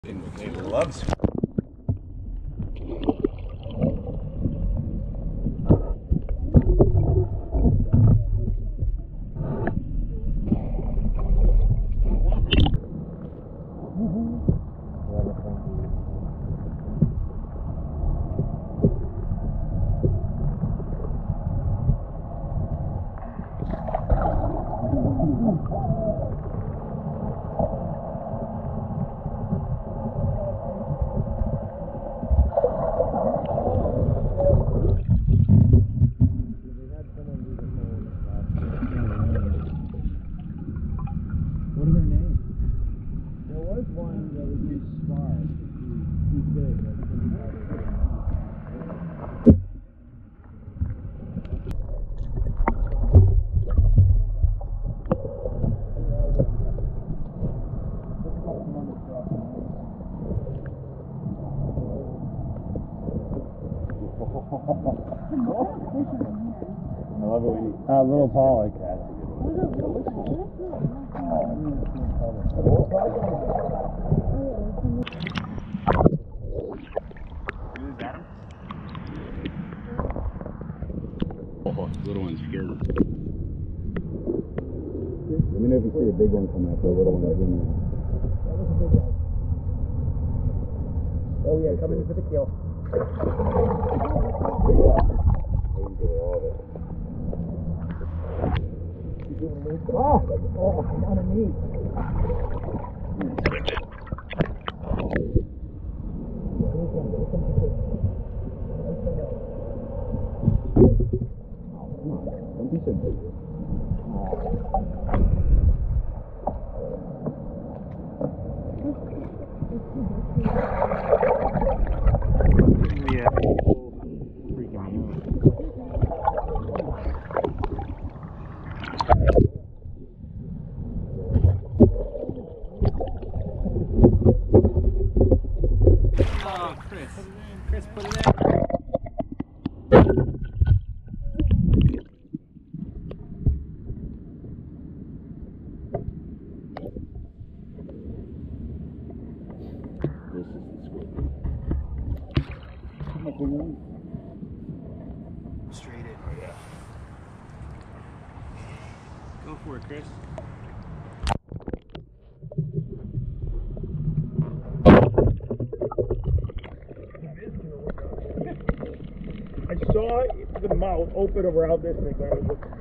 They love squid. What are their names? There was one that was named Scar. He's big. I love it when you... Little pollock. That's a good one. Is that him? Oh, little one's scared. Let me know if you see a big one coming up. The little one is in there. That was a big one. Oh yeah, coming in for the kill. Oh, I'm underneath. Don't be so big. Yeah. Freaking me out. Oh, Chris. Chris, put it in. This is the squid. Straight in. Oh, yeah. Go for it, Chris. I saw the mouth open around this thing when I was looking.